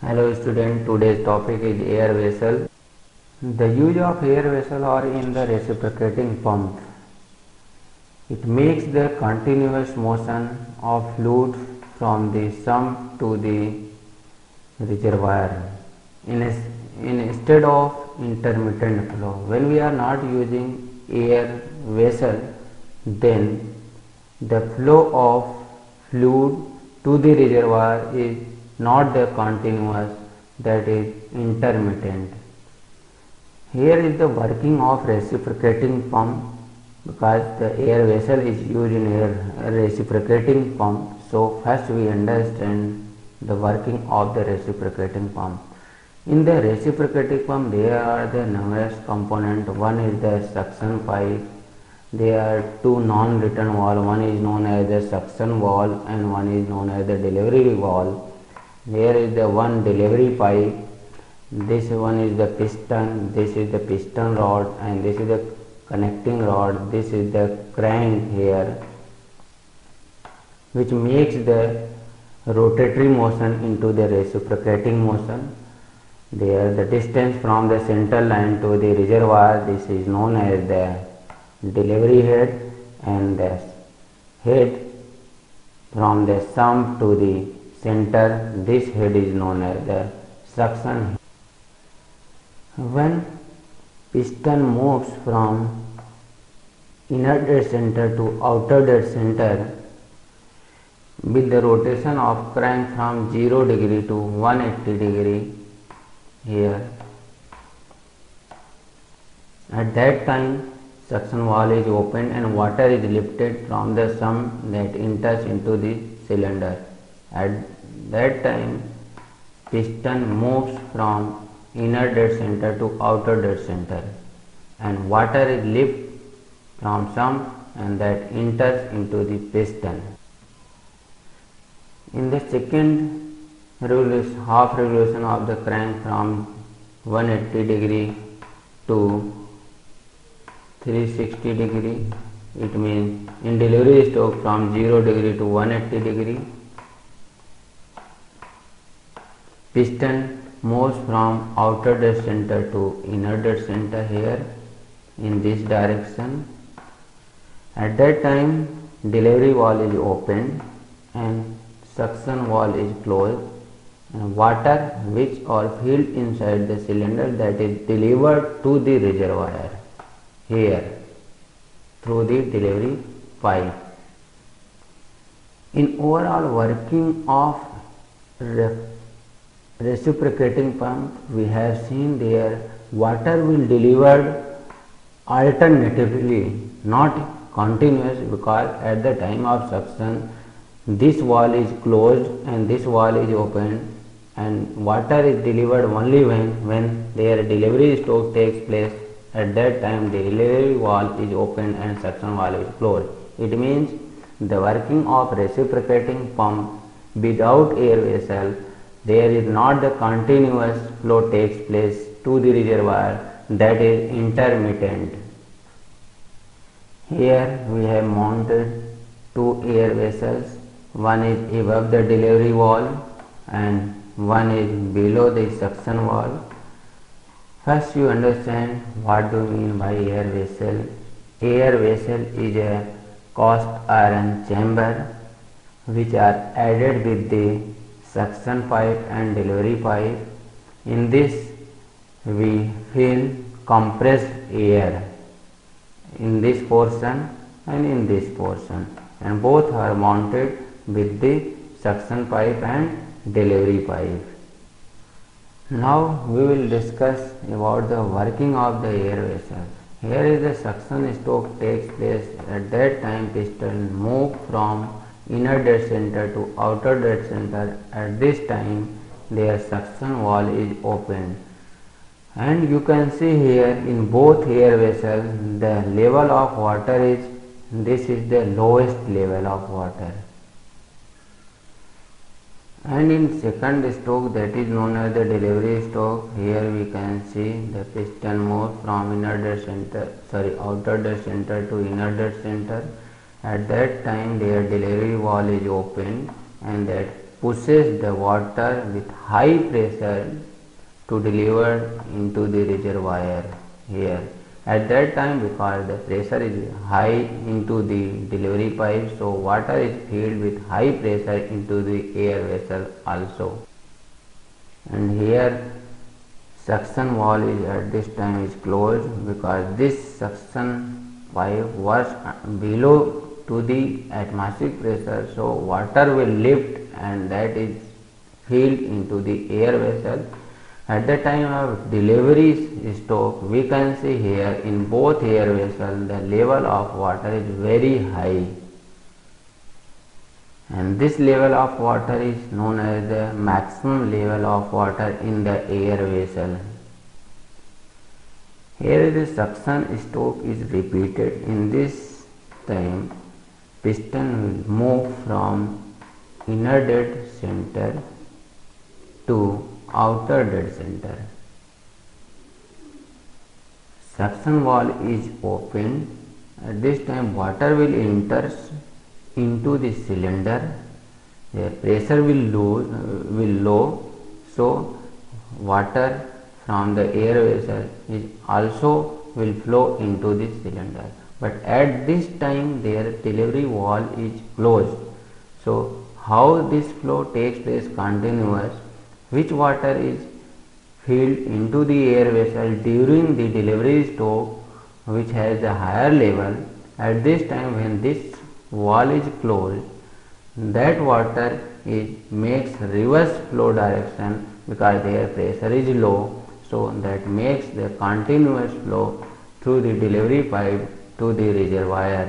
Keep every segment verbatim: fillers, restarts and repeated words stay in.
Hello student, today's topic is air vessel. The use of air vessel are in the reciprocating pump. It makes the continuous motion of fluid from the sump to the reservoir in a, in instead of intermittent flow. When we are not using air vessel, then the flow of fluid to the reservoir is not the continuous, that is intermittent. Here is the working of reciprocating pump, because the air vessel is used in air reciprocating pump. So first we understand the working of the reciprocating pump. In the reciprocating pump there are the numerous components. One is the suction pipe. There are two non-return valve. One is known as the suction valve and one is known as the delivery valve. Here is the one delivery pipe. This one is the piston. This is the piston rod and this is the connecting rod. This is the crank here, which makes the rotatory motion into the reciprocating motion. There the distance from the central line to the reservoir, this is known as the delivery head, and the head from the sump to the center, this head is known as the suction head. When piston moves from inner dead center to outer dead center with the rotation of crank from zero degree to one hundred eighty degree here, at that time suction valve is opened and water is lifted from the sump that enters into the cylinder. At that time piston moves from inner dead center to outer dead center and water is lifted from sump and that enters into the piston. In the second revolution, half revolution of the crank from one hundred eighty degree to three hundred sixty degree, it means in delivery stroke from zero degree to one hundred eighty degree, piston moves from outer dead center to inner dead center here in this direction. At that time delivery valve is opened and suction valve is closed and water which are filled inside the cylinder that is delivered to the reservoir here through the delivery pipe. In overall working of reciprocating pump, we have seen there water will delivered alternatively, not continuous, because at the time of suction this valve is closed and this valve is open and water is delivered only when when their delivery stroke takes place. At that time the delivery valve is open and suction valve is closed. It means the working of reciprocating pump without air vessel, there is not the continuous flow takes place to the reservoir, that is intermittent. Here we have mounted two air vessels. One is above the delivery valve and one is below the suction valve. First you understand what do you mean by air vessel. Air vessel is a cast iron chamber which are added with the suction pipe and delivery pipe. In this we fill compressed air in this portion and in this portion, and both are mounted with the suction pipe and delivery pipe. Now we will discuss about the working of the air vessel. Here is the suction stroke takes place. At that time piston move from inner dead center to outer dead center. At this time their suction valve is open and you can see here in both air vessels the level of water is, this is the lowest level of water, and in second stroke, that is known as the delivery stroke, here we can see the piston moves from inner dead center, sorry outer dead center to inner dead center. At that time their delivery valve is open and that pushes the water with high pressure to deliver into the reservoir here. At that time, because the pressure is high into the delivery pipe, so water is filled with high pressure into the air vessel also. And here suction valve is at this time is closed, because this suction pipe works below to the atmospheric pressure, so water will lift and that is filled into the air vessel. At the time of delivery stroke, we can see here in both air vessels the level of water is very high, and this level of water is known as the maximum level of water in the air vessel. Here the suction stroke is repeated. In this time, piston will move from inner dead center to outer dead center. Suction valve is opened. At this time, water will enter into the cylinder. The pressure will low, uh, will low, so water from the air vessel is also will flow into the cylinder. But at this time, their delivery valve is closed. So how this flow takes place continuous, which water is filled into the air vessel during the delivery stroke, which has the higher level. At this time, when this valve is closed, that water is makes reverse flow direction, because their pressure is low, so that makes the continuous flow through the delivery pipe to the reservoir.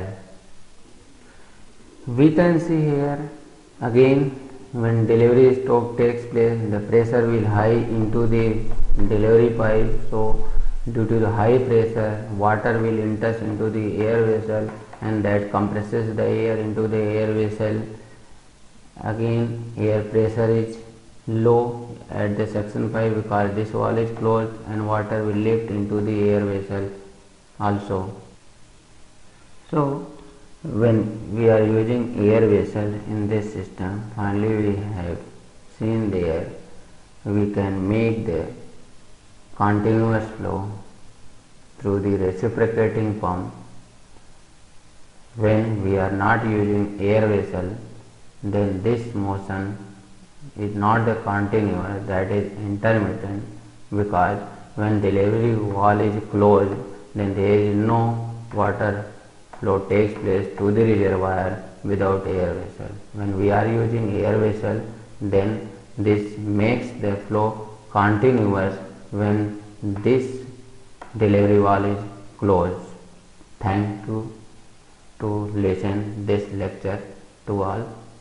We can see here again, when delivery stroke takes place, the pressure will high into the delivery pipe, so due to the high pressure, water will enter into the air vessel and that compresses the air into the air vessel. Again, air pressure is low at the suction pipe, because this valve is closed and water will lift into the air vessel also. So when we are using air vessel in this system, finally we have seen there we can make the continuous flow through the reciprocating pump. When we are not using air vessel, then this motion is not the continuous, that is intermittent, because when delivery valve is closed, then there is no water flow takes place to the reservoir without air vessel. When we are using air vessel, then this makes the flow continuous when this delivery valve is closed. Thank you to listen this lecture to all.